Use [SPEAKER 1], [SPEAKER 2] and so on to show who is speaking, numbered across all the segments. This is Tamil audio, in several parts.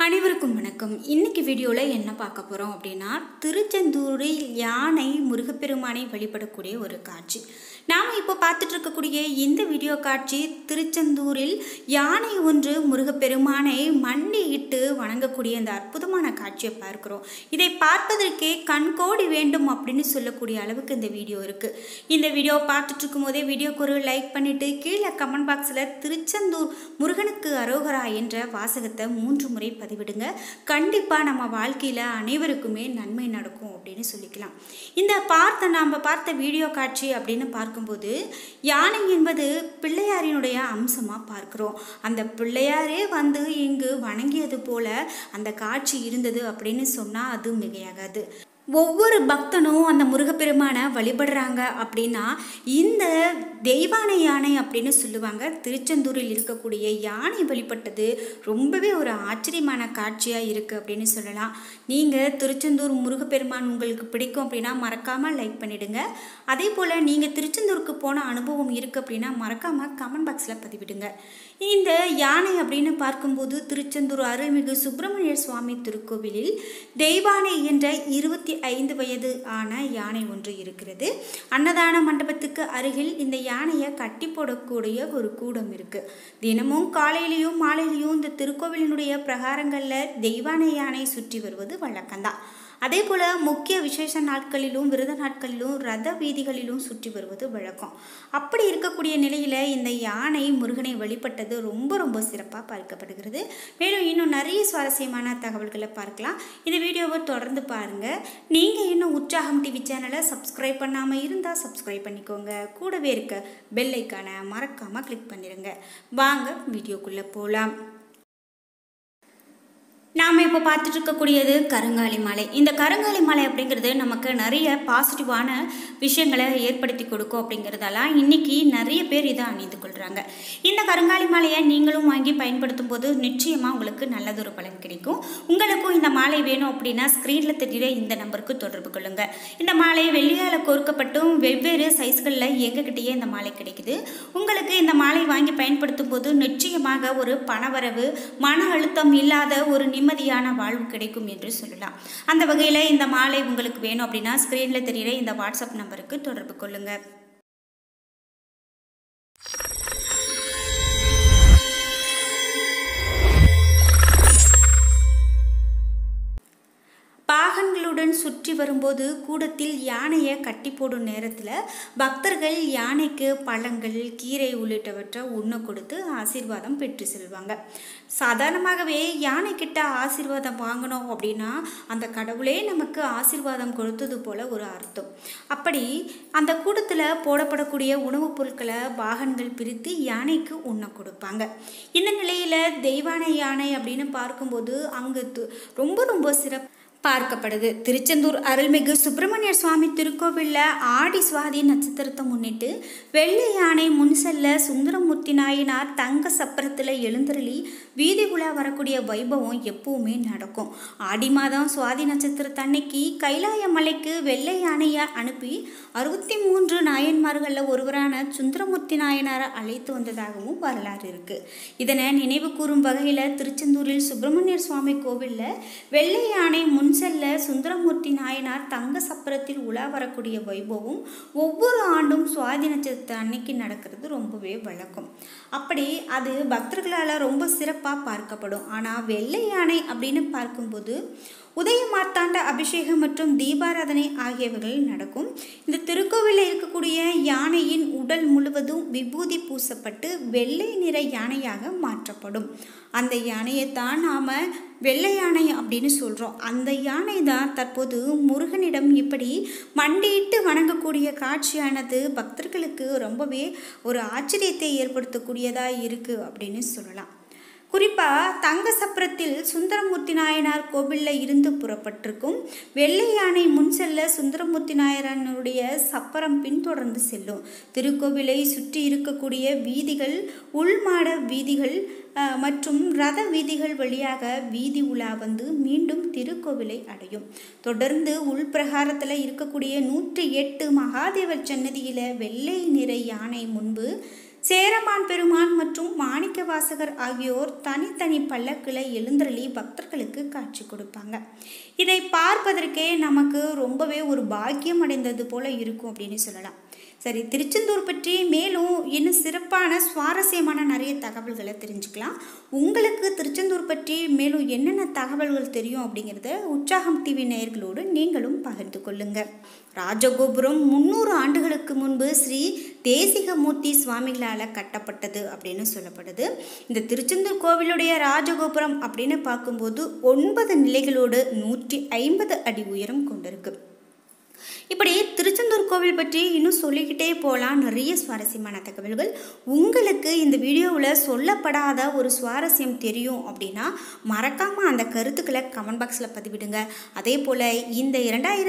[SPEAKER 1] அனைவருக்கும் வணக்கம். இன்னைக்கு வீடியோவில் என்ன பார்க்க போகிறோம் அப்படின்னா, திருச்செந்தூரில் யானை முருகப்பெருமானை வழிபடக்கூடிய ஒரு காட்சி. நாம் இப்போ பார்த்துட்டு இருக்கக்கூடிய இந்த வீடியோ காட்சி திருச்செந்தூரில் யானை ஒன்று முருகப்பெருமானை மண்டியிட்டு வணங்கக்கூடிய இந்த அற்புதமான காட்சியை பார்க்கிறோம். இதை பார்ப்பதற்கே கண்கோடி வேண்டும் அப்படின்னு சொல்லக்கூடிய அளவுக்கு இந்த வீடியோ இருக்குது. இந்த வீடியோ பார்த்துட்டு இருக்கும் போதே வீடியோக்கு ஒரு லைக் பண்ணிவிட்டு கீழே கமெண்ட் பாக்ஸில் திருச்செந்தூர் முருகனுக்கு அரோகரா என்ற வாசகத்தை 3 முறை பதிவிடுங்க. கண்டிப்பாக நம்ம வாழ்க்கையில் அனைவருக்குமே நன்மை நடக்கும் அப்படின்னு சொல்லிக்கலாம். நாம் பார்த்த வீடியோ காட்சி அப்படின்னு பார்க்கும்போது யானை என்பது பிள்ளையாரினுடைய அம்சமாக பார்க்குறோம். அந்த பிள்ளையாரே வந்து இங்கு வணங்கியது போல அந்த காட்சி இருந்தது அப்படின்னு சொன்னால் அது மிகையாகாது. ஒவ்வொரு பக்தனும் அந்த முருகப்பெருமானை வழிபடுறாங்க அப்படின்னா இந்த தெய்வானை யானை அப்படின்னு சொல்லுவாங்க. திருச்செந்தூரில் இருக்கக்கூடிய யானை வழிபட்டது ரொம்பவே ஒரு ஆச்சரியமான காட்சியாக இருக்குது அப்படின்னு சொல்லலாம். நீங்கள் திருச்செந்தூர் முருகப்பெருமான் உங்களுக்கு பிடிக்கும் அப்படின்னா மறக்காமல் லைக் பண்ணிவிடுங்க. அதே போல் நீங்கள் திருச்செந்தூருக்கு போன அனுபவம் இருக்குது அப்படின்னா மறக்காமல் கமெண்ட் பாக்ஸில் பதிவிடுங்க. இந்த யானை அப்படின்னு பார்க்கும்போது திருச்செந்தூர் அருள்மிகு சுப்பிரமணிய சுவாமி திருக்கோவிலில் தெய்வானை என்ற 25 வயது ஆன யானை ஒன்று இருக்கிறது. அன்னதான மண்டபத்துக்கு அருகில் இந்த யானையை கட்டி போடக்கூடிய ஒரு கூடம் இருக்கு. தினமும் காலையிலையும் மாலையிலையும் இந்த திருக்கோவிலினுடைய பிரகாரங்களில் தெய்வானை யானை சுற்றி வருவது வழக்கம்தான். அதே போல் முக்கிய விசேஷ நாட்களிலும் விரத நாட்களிலும் ரத வீதிகளிலும் சுற்றி வருவது வழக்கம். அப்படி இருக்கக்கூடிய நிலையில் இந்த யானை முருகனை வழிபட்டது ரொம்ப சிறப்பாக பார்க்கப்படுகிறது. மேலும் இன்னும் நிறைய சுவாரஸ்யமான தகவல்களை பார்க்கலாம். இந்த வீடியோவை தொடர்ந்து பாருங்கள். நீங்கள் இன்னும் உற்சாகம் டிவி சேனலை சப்ஸ்கிரைப் பண்ணாமல் இருந்தால் சப்ஸ்கிரைப் பண்ணிக்கோங்க. கூடவே இருக்க பெல் ஐக்கானை மறக்காமல் கிளிக் பண்ணிடுங்க. வாங்க வீடியோக்குள்ளே போகலாம். நாம் இப்போ பார்த்துட்டு இருக்கக்கூடியது கருங்காலி மலை. இந்த கருங்காலி மலை அப்படிங்கிறது நமக்கு நிறைய பாசிட்டிவான விஷயங்களை ஏற்படுத்தி கொடுக்கும். அப்படிங்கிறதெல்லாம் இன்றைக்கி நிறைய பேர் இதை அணிந்து கொள்கிறாங்க. இந்த கருங்காலி மலையை நீங்களும் வாங்கி பயன்படுத்தும் போது நிச்சயமாக உங்களுக்கு நல்லதொரு பலன் கிடைக்கும். உங்களுக்கும் இந்த மாலை வேணும் அப்படின்னா ஸ்க்ரீனில் தெரிகிற இந்த நம்பருக்கு தொடர்பு கொள்ளுங்கள். இந்த மாலை வெள்ளியால் கோர்க்கப்பட்டும் வெவ்வேறு சைஸ்களில் எங்ககிட்டயே இந்த மாலை கிடைக்குது. உங்களுக்கு இந்த மாலை வாங்கி பயன்படுத்தும் போது நிச்சயமாக ஒரு பணவரவு, மன அழுத்தம் இல்லாத ஒரு நிம்மதியான வாழ்வு கிடைக்கும் என்று சொல்லலாம். அந்த வகையில் இந்த மாலை உங்களுக்கு வேணும் அப்படின்னா ஸ்க்ரீனில் தெரிகிற இந்த வாட்ஸ்அப் நம்பருக்கு தொடர்பு கொள்ளுங்கள். பாகன்களுடன் சுற்றி வரும்போது கூடத்தில் யானையை கட்டி போடும் நேரத்தில் பக்தர்கள் யானைக்கு பழங்கள், கீரை உள்ளிட்டவற்றை உண்ண கொடுத்து ஆசீர்வாதம் பெற்று செல்வாங்க. சாதாரணமாகவே யானைக்கிட்ட ஆசீர்வாதம் வாங்கணும் அப்படின்னா அந்த கடவுளே நமக்கு ஆசீர்வாதம் கொடுத்தது போல ஒரு அர்த்தம். அப்படி அந்த கூடத்தில் போடப்படக்கூடிய உணவுப் பொருட்களை பாகன்கள் பிரித்து யானைக்கு உண்ண கொடுப்பாங்க. இந்த நிலையில் தெய்வானை யானை அப்படின்னு பார்க்கும்போது அங்கு ரொம்ப சிறப்பு பார்க்கப்படுது. திருச்செந்தூர் அருள்மிகு சுப்பிரமணிய சுவாமி திருக்கோவிலில் ஆடி சுவாதி நட்சத்திரத்தை முன்னிட்டு வெள்ளை யானை முன் செல்ல சுந்தரமூர்த்தி நாயனார் தங்க சப்பரத்தில் எழுந்தருளி வீதி உலா வரக்கூடிய வைபவம் எப்பவுமே நடக்கும். ஆடி மாதம் சுவாதி நட்சத்திரத்தன்னைக்கு கைலாய மலைக்கு வெள்ளை யானையை அனுப்பி 63 நாயன்மார்களில் ஒருவரான சுந்தரமூர்த்தி நாயனாரை அழைத்து வந்ததாகவும் வரலாறு இருக்குது. இதனை நினைவு கூறும் வகையில் திருச்செந்தூரில் சுப்பிரமணிய சுவாமி கோவிலில் வெள்ளை யானை முன் செல்ல சுந்தரமூர்த்தி நாயனார் தங்க சப்பரத்தில் உலா வரக்கூடிய வைபவம் ஒவ்வொரு ஆண்டும் சுவாதி நட்சத்திர அன்னைக்கு நடக்கிறது ரொம்பவே வழக்கம். அப்படி அது பக்தர்களால் ரொம்ப சிறப்பாக பார்க்கப்படும். ஆனால் வெள்ளை யானை அப்படின்னு பார்க்கும்போது உதய மார்த்தாண்ட அபிஷேகம் மற்றும் தீபாராதனை ஆகியவைகள் நடக்கும். இந்த திருக்கோவிலில் இருக்கக்கூடிய யானையின் உடல் முழுவதும் விபூதி பூசப்பட்டு வெள்ளை நிற யானையாக மாற்றப்படும். அந்த யானையைத்தான் நாம் வெள்ளை யானை அப்படின்னு சொல்கிறோம். அந்த யானை தான் தற்போது முருகனிடம் இப்படி மண்டியிட்டு வணங்கக்கூடிய காட்சியானது பக்தர்களுக்கு ரொம்பவே ஒரு ஆச்சரியத்தை ஏற்படுத்தக்கூடியதாக இருக்குது அப்படின்னு சொல்லலாம். குறிப்பாக தங்க சப்பரத்தில் சுந்தரமூர்த்தி நாயனார் கோவிலில் இருந்து புறப்பட்டிருக்கும் வெள்ளை யானை முன் செல்ல சுந்தரமூர்த்தி நாயனாருடைய சப்பரம் பின்தொடர்ந்து செல்லும். திருக்கோவிலை சுற்றி இருக்கக்கூடிய வீதிகள், உள்மாட வீதிகள் மற்றும் ரத வீதிகள் வழியாக வீதி உலா வந்து மீண்டும் திருக்கோவிலை அடையும். தொடர்ந்து உள்பிரகாரத்தில் இருக்கக்கூடிய 108 மகாதேவர் சன்னதியில் வெள்ளை நிற யானை முன்பு சேரமான் பெருமான் மற்றும் மாணிக்க வாசகர் ஆகியோர் தனித்தனி பல்லக்கில் எழுந்தருளி பக்தர்களுக்கு காட்சி கொடுப்பாங்க. இதை பார்ப்பதற்கே நமக்கு ரொம்பவே ஒரு பாக்கியம் அடைந்தது போல இருக்கும் அப்படின்னு சொல்லலாம். சரி, திருச்செந்தூர் பற்றி மேலும் இன்னும் சிறப்பான சுவாரஸ்யமான நிறைய தகவல்களை தெரிஞ்சுக்கலாம். உங்களுக்கு திருச்செந்தூர் பற்றி மேலும் என்னென்ன தகவல்கள் தெரியும் அப்படிங்கிறத உற்சாகம் டிவி நேயர்களோடு நீங்களும் பகிர்ந்து கொள்ளுங்க. ராஜகோபுரம் 300 ஆண்டுகளுக்கு முன்பு ஸ்ரீ தேசிகமூர்த்தி சுவாமிகளால் கட்டப்பட்டது அப்படின்னு சொல்லப்படுது. இந்த திருச்செந்தூர் கோவிலுடைய ராஜகோபுரம் அப்படின்னு பார்க்கும்போது 9 நிலைகளோடு 150 அடி உயரம் கொண்டிருக்கு. இப்படி திருச்செந்தூர் கோவில் பற்றி இன்னும் சொல்லிக்கிட்டே போகலாம். நிறைய சுவாரஸ்யமான தகவல்கள். உங்களுக்கு இந்த வீடியோவில் சொல்லப்படாத ஒரு சுவாரஸ்யம் தெரியும் அப்படின்னா மறக்காமல் அந்த கருத்துக்களை கமெண்ட் பாக்ஸில் பதிவிடுங்க. அதே போல் இந்த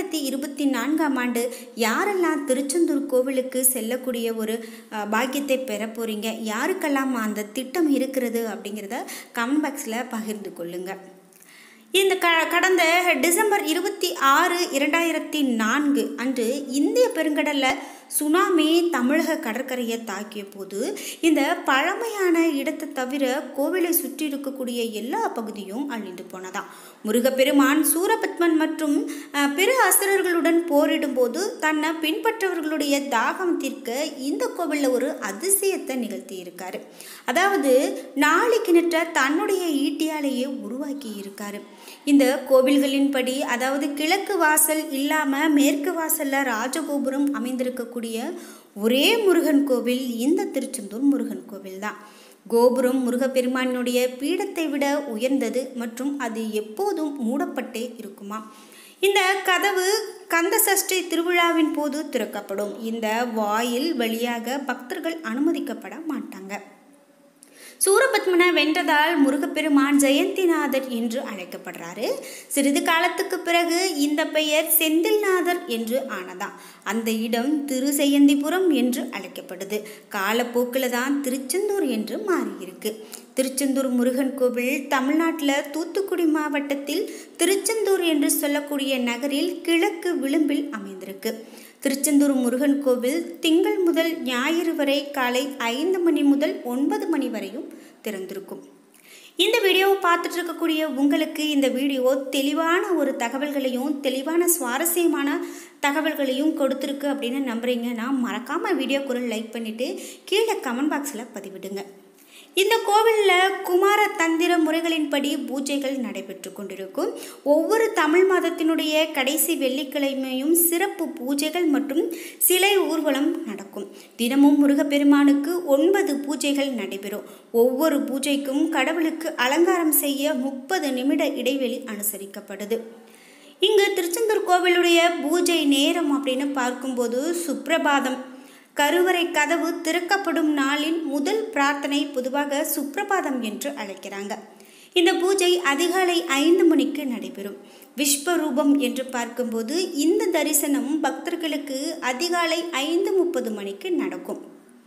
[SPEAKER 1] 2024ஆம் ஆண்டு யாரெல்லாம் திருச்செந்தூர் கோவிலுக்கு செல்லக்கூடிய ஒரு பாக்கியத்தை பெற போகிறீங்க, யாருக்கெல்லாம் அந்த திட்டம் இருக்கிறது அப்படிங்கிறத கமெண்ட் பாக்ஸில் பகிர்ந்து கொள்ளுங்கள். இந்த கடந்த டிசம்பர் 26, 2004 அன்று இந்திய பெருங்கடலில் சுனாமி தமிழக கடற்கரையை தாக்கிய போது இந்த பழமையான இடத்தை தவிர கோவிலை சுற்றி இருக்கக்கூடிய எல்லா பகுதியும் அழிந்து போனதாம். முருகப்பெருமான் சூரபத்மன் மற்றும் பிற அசுரர்களுடன் போரிடும் போது தன்னை பின்பற்றவர்களுடைய தாகம் தீர்க்க இந்த கோவிலில் ஒரு அதிசயத்தை நிகழ்த்தி இருக்காரு. அதாவது நாளை கிணற்ற தன்னுடைய ஈட்டியாலேயே உருவாக்கி இருக்காரு. இந்த கோவில்களின்படி அதாவது கிழக்கு வாசல் இல்லாமல் மேற்கு வாசலில் ராஜகோபுரம் அமைந்திருக்கக்கூடிய ஒரே முருகன் கோவில் இந்த திருச்செந்தூர் முருகன் கோவில் தான். கோபுரம் முருகப்பெருமானுடைய பீடத்தை விட உயர்ந்தது மற்றும் அது எப்போதும் மூடப்பட்டே இருக்குமா. இந்த கதவு கந்த சஷ்டி திருவிழாவின் போது திறக்கப்படும். இந்த வாயில் வழியாக பக்தர்கள் அனுமதிக்கப்பட மாட்டாங்க. சூரபத்மனை வென்றதால் முருகப்பெருமான் ஜெயந்திநாதர் என்று அழைக்கப்படுறாரு. சிறிது காலத்துக்கு பிறகு இந்த பெயர் செந்தில்நாதர் என்று ஆனதாம். அந்த இடம் திருஜெயந்திபுரம் என்று அழைக்கப்படுது. காலப்போக்கில் தான் திருச்செந்தூர் என்று மாறியிருக்கு. திருச்செந்தூர் முருகன் கோவில் தமிழ்நாட்டில் தூத்துக்குடி மாவட்டத்தில் திருச்செந்தூர் என்று சொல்லக்கூடிய நகரில் கிழக்கு விளிம்பில் அமைந்திருக்கு. திருச்செந்தூர் முருகன் கோவில் திங்கள் முதல் ஞாயிறு வரை காலை 5 மணி முதல் 9 மணி வரையும் திறந்திருக்கும். இந்த வீடியோவை பார்த்துட்டு இருக்கக்கூடிய உங்களுக்கு இந்த வீடியோ தெளிவான ஒரு தகவல்களையும் தெளிவான சுவாரஸ்யமான தகவல்களையும் கொடுத்துருக்கு அப்படின்னு நம்புறீங்கன்னா மறக்காமல் வீடியோக்குள்ள லைக் பண்ணிவிட்டு கீழே கமெண்ட் பாக்ஸில் பதிவிடுங்க. இந்த கோவிலில் குமார தந்திர முறைகளின்படி பூஜைகள் நடைபெற்று கொண்டிருக்கும். ஒவ்வொரு தமிழ் மாதத்தினுடைய கடைசி வெள்ளிக்கிழமையும் சிறப்பு பூஜைகள் மற்றும் சிலை ஊர்வலம் நடக்கும். தினமும் முருகப்பெருமானுக்கு 9 பூஜைகள் நடைபெறும். ஒவ்வொரு பூஜைக்கும் கடவுளுக்கு அலங்காரம் செய்ய 30 நிமிட இடைவெளி அனுசரிக்கப்படுது. இங்கு திருச்செந்தூர் கோவிலுடைய பூஜை நேரம் அப்படின்னு பார்க்கும்போது சுப்ரபாதம் கருவறை கதவு திறக்கப்படும் நாளின் முதல் பிரார்த்தனை பொதுவாக சுப்ரபாதம் என்று அழைக்கிறாங்க. இந்த பூஜை அதிகாலை 5 மணிக்கு நடைபெறும். விஸ்வரூபம் என்று பார்க்கும்போது இந்த தரிசனம் பக்தர்களுக்கு அதிகாலை 5:30 மணிக்கு நடக்கும்.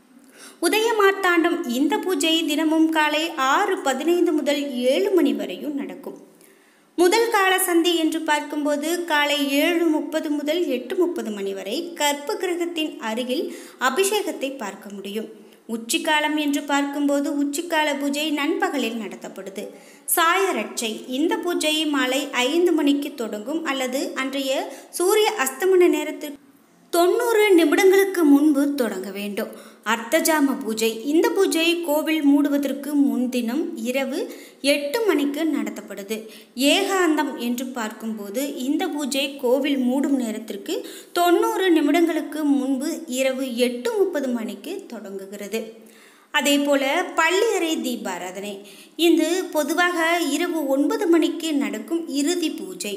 [SPEAKER 1] உதயமார்த்தாண்டம் இந்த பூஜை தினமும் காலை 6:15 முதல் 7 மணி வரையும் நடக்கும். முதல் கால சந்தி என்று பார்க்கும்போது காலை 7:30 முதல் 8:30 மணி வரை கற்ப கிரகத்தின் அருகில் அபிஷேகத்தை பார்க்க முடியும். உச்சிக்காலம் என்று பார்க்கும்போது உச்சிக்கால பூஜை நண்பகலில் நடத்தப்படுது. சாயரட்சை இந்த பூஜை மாலை 5 மணிக்கு தொடங்கும் அல்லது அன்றைய சூரிய அஸ்தமன நேரத்தில் 90 நிமிடங்களுக்கு முன்பு தொடங்க வேண்டும். அர்த்தஜாம பூஜை இந்த பூஜை கோவில் மூடுவதற்கு முன்தினம் இரவு 8 மணிக்கு நடத்தப்படுது. ஏகாந்தம் என்று பார்க்கும்போது இந்த பூஜை கோவில் மூடும் நேரத்திற்கு 90 நிமிடங்களுக்கு முன்பு இரவு 8:30 மணிக்கு தொடங்குகிறது. அதே போல் பள்ளியறை தீபாராதனை இது பொதுவாக இரவு 9 மணிக்கு நடக்கும் இறுதி பூஜை.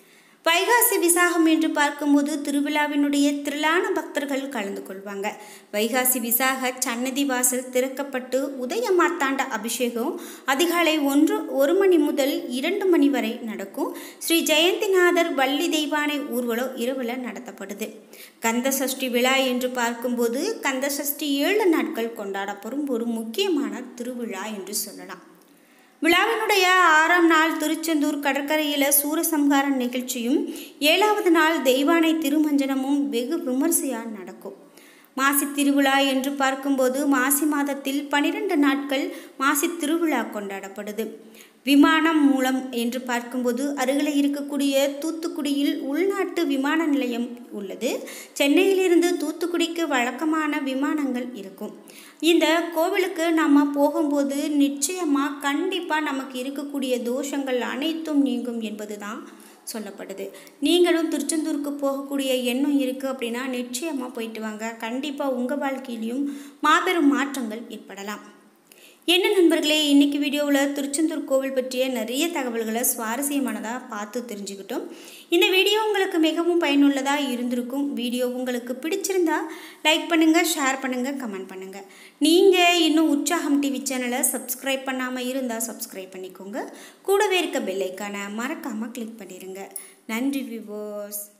[SPEAKER 1] வைகாசி விசாகம் என்று பார்க்கும்போது திருவிழாவினுடைய திரளான பக்தர்கள் கலந்து கொள்வாங்க. வைகாசி விசாக சன்னதி வாசல் திறக்கப்பட்டு உதய மார்த்தாண்ட அபிஷேகம் அதிகாலை 1 மணி முதல் 2 மணி வரை நடக்கும். ஸ்ரீ ஜெயந்திநாதர் வள்ளி தெய்வானை ஊர்வலம் இரவில் நடத்தப்படுது. கந்த சஷ்டி விழா என்று பார்க்கும்போது கந்த சஷ்டி 7 நாட்கள் கொண்டாடப்படும் ஒரு முக்கியமான திருவிழா என்று சொல்லலாம். விழாவினுடைய 6ஆம் நாள் திருச்செந்தூர் கடற்கரையில் சூரசம்ஹார நிகழ்ச்சியும் 7வது நாள் தெய்வானை திருமஞ்சனமும் வெகு விமர்சையாக நடக்கும். மாசி திருவிழா என்று பார்க்கும்போது மாசி மாதத்தில் 12 நாட்கள் மாசி திருவிழா கொண்டாடப்படுது. விமானம் மூலம் என்று பார்க்கும்போது அருகில் இருக்கக்கூடிய தூத்துக்குடியில் உள்நாட்டு விமான நிலையம் உள்ளது. சென்னையிலிருந்து தூத்துக்குடிக்கு வழக்கமான விமானங்கள் இருக்கும். இந்த கோவிலுக்கு நம்ம போகும்போது நிச்சயமாக கண்டிப்பாக நமக்கு இருக்கக்கூடிய தோஷங்கள் அனைத்தும் நீங்கும் என்பது தான் சொல்லப்படுது. நீங்களும் திருச்செந்தூருக்கு போகக்கூடிய எண்ணம் இருக்குது அப்படின்னா நிச்சயமாக போயிட்டு வாங்க. கண்டிப்பாக உங்கள் வாழ்க்கையிலையும் மாபெரும் மாற்றங்கள் ஏற்படலாம். என்ன நண்பர்களே, இன்றைக்கி வீடியோவில் திருச்செந்தூர் கோவில் பற்றிய நிறைய தகவல்களை சுவாரஸ்யமானதாக பார்த்து தெரிஞ்சுக்கிட்டோம். இந்த வீடியோ உங்களுக்கு மிகவும் பயனுள்ளதாக இருந்திருக்கும். வீடியோ உங்களுக்கு பிடிச்சிருந்தா லைக் பண்ணுங்கள், ஷேர் பண்ணுங்கள், கமெண்ட் பண்ணுங்கள். நீங்கள் இன்னும் உற்சாகம் டிவி சேனலை சப்ஸ்கிரைப் பண்ணாமல் இருந்தால் சப்ஸ்கிரைப் பண்ணிக்கோங்க. கூடவே இருக்க பெல் ஐக்கானை மறக்காமல் கிளிக் பண்ணிடுங்க. நன்றி வியூவர்ஸ்.